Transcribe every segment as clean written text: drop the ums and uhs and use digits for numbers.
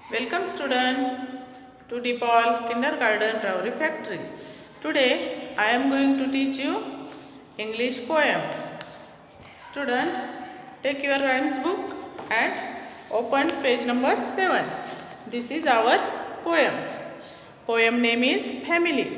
Welcome student to DePaul Kindergarten Rahuri Factory. Today I am going to teach you English poem. Student, take your rhymes book and open page number 7. This is our poem. Poem name is Family.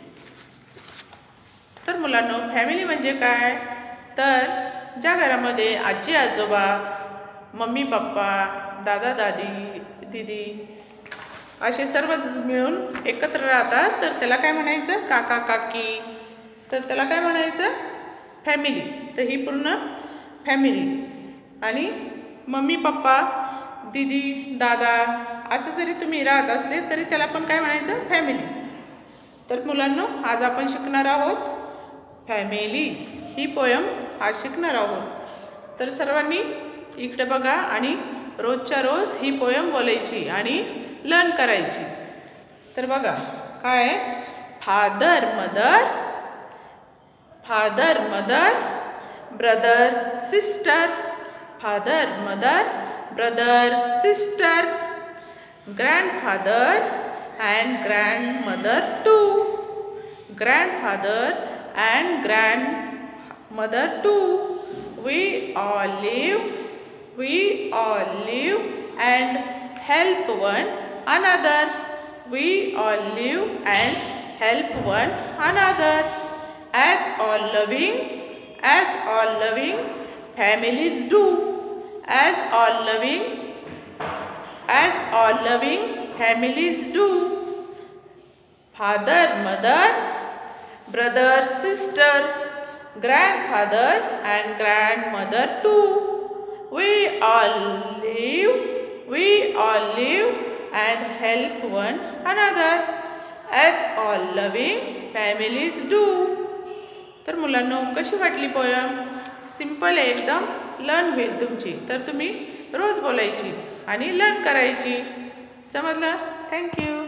तर मुलांनो, family म्हणजे काय? तर ज्या घरामध्ये आजी आजोबा, mummy papa, दादा दादी, दीदी असे सर्व मिळून एकत्र राहतात, तर त्याला काय म्हणायचं? काका काकी. तर त्याला काय म्हणायचं? फॅमिली. तर ही पूर्ण फॅमिली. आणि मम्मी पप्पा, दीदी, दादा असं जरी तुम्ही राहत असले तरी त्याला पण काय म्हणायचं? फॅमिली. तर मुलांनो, आज आपण शिकणार आहोत फॅमिली ही पोयम आज शिकणार आहोत. तर सर्वांनी इकडे बघा आणि रोजच्या रोज ही पोयम बोलायची आणि लर्न करायची. तर बघा काय? Father mother, father mother, brother sister, father mother, brother sister, grandfather and grandmother too, grandfather and grandmother too. We all live and help one another. We all live and help one another. As all loving families do. As all loving families do. Father, mother, brother, sister, grandfather and grandmother too. We all live and help one another as all loving families do. तर मुलांनो, कशी वाटली poem? Simple आहे एकदम, learn होईल तुमची. तर तुम्ही रोज बोलायची आणि लर्न करायची. समजलं? थँक्यू.